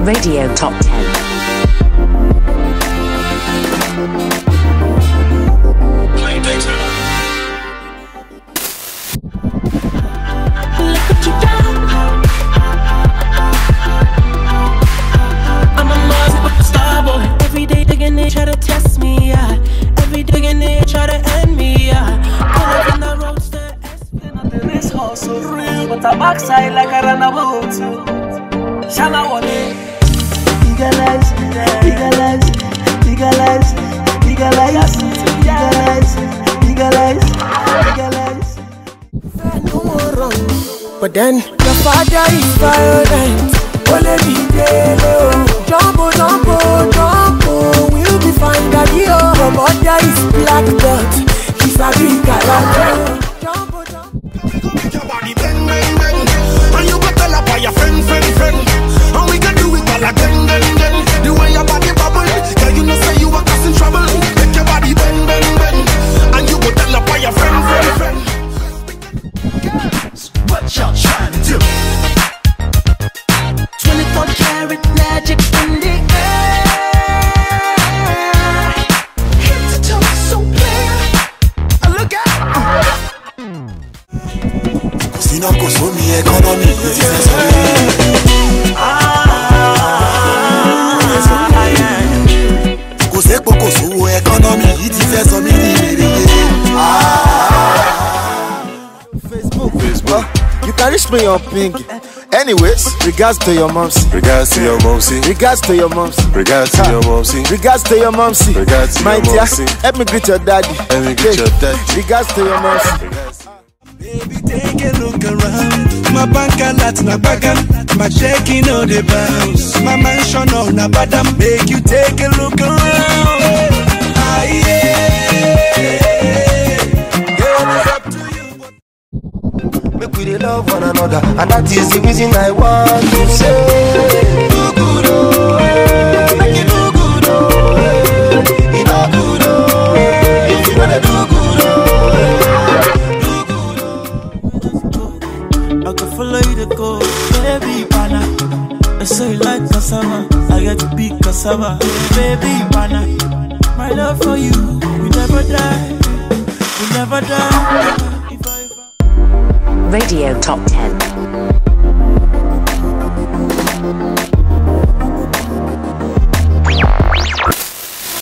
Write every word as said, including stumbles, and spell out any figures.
Radio Top ten. Play Daytona. Look what you done. I'm a Mars star boy. Every day again they try to test me, yeah. Every day again they try to end me, yeah. Pull up in the roadster, nothing is hustle real, but I'm backside like I ran about to. Shana Wale. Legalize, legalize, legalize, legalize, legalize, legalize, legalize. No more wrong, but then the father is violent. Ole mi dele o, jumbo, jumbo, jumbo, we'll be fine, daddy oh. Your mother is black dot, she's a big galactic. Jumbo, jumbo. Make your body bang, bang, bang, and you go tell her by your friend, friend, friend, and we can do it all again, again, again. The way your body bubble, girl, you know say you are causing trouble. Make your body bang, bang, bang, and you go tell her by your friend, friend, friend. Girls, what y'all trying to do? twenty-four karat magic in the air. Head to toe so clear. Look out! Sina kosomi economy, this is economy, it is a Facebook, Facebook. You can reach me on ping. Anyways, regards to your moms. Regards to your momsy. Regards to your moms. Regards to your momsy. Regards to your momsy. Regards to my your dear, momsy. help me greet your daddy. Help me greet your daddy. Regards to your moms. Baby, take a look around. My bank alert na bagam, my checking on the bounce. My mansion on na badam. Make you take a look around. Ah, yeah. Girl, it's up to you. Make we dey love one another, and that is the reason I want to say, do good oh, make it do good oh, it no good oh, if you wanna do good oh, do good oh. I can follow you to go, baby pana. I say you like cassava, I get to be cassava, baby pana. My love for you, we never die, we never die. Radio Top ten.